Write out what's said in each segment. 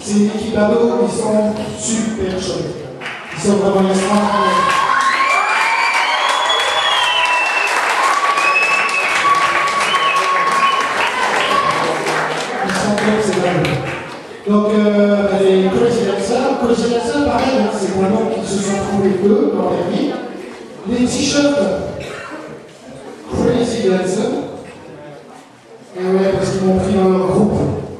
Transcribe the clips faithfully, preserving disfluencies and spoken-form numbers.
C'est une équipe d'ado, ils sont super chouettes. Ils sont vraiment extraordinaires. Ils sont top, c'est dingue. Donc, euh, les Crazy Dancers, Crazy Dancers, pareil, hein, c'est pour le nom qu'ils se sont trouvés eux dans leur vie. Les t-shirts Crazy Dancers. Et ouais, parce qu'ils m'ont pris dans leur groupe.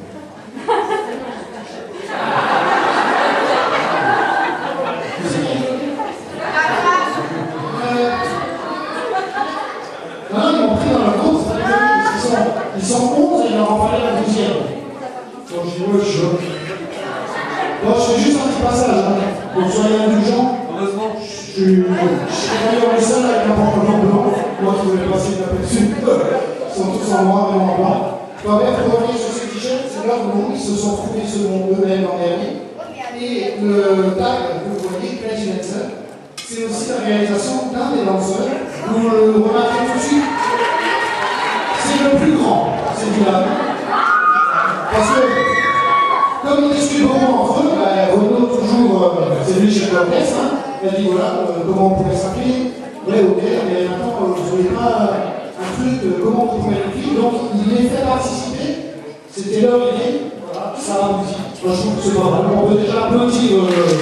Ils sont onze et il leur en fallait la douzième. Donc je dis, ouais, je bon, je fais juste un petit passage, hein. Donc soyez indulgents. Heureusement. Je suis d'ailleurs le seul avec un pantalon blanc. Moi qui voulais passer inaperçu. Ils sont tous en noir et en blanc. Enfin bref, pour revenir sur ces t-shirts, c'est là où ils se sont trouvés selon eux-mêmes en mairie. Et le tag que vous voyez, Crazy Dancer, c'est aussi la réalisation d'un des danseurs. Vous le remarquez tout de suite. C'est le plus grand, c'est du là. Parce que, comme ils discutent beaucoup entre eux, bah, Renaud, toujours, euh, c'est lui chez l'orchestre, hein, elle dit voilà, euh, comment on pourrait s'appeler, ouais, ok, mais maintenant, euh, vous ne voulez pas un truc, euh, comment on pourrait l'écrire, donc il les fait participer, c'était leur idée, voilà, ça aboutit. Moi, je trouve que c'est pas mal, on peut déjà applaudir. Euh,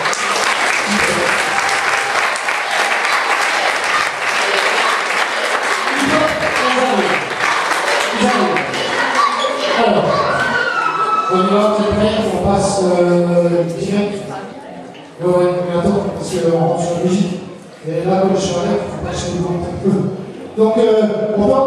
On y va, c'est prêt, on passe euh, direct. Ouais, ouais, mais attends, parce qu'on rentre sur la musique. Et là, comme je suis en l'air, il faut pas que je me compte un peu. Donc, euh, on va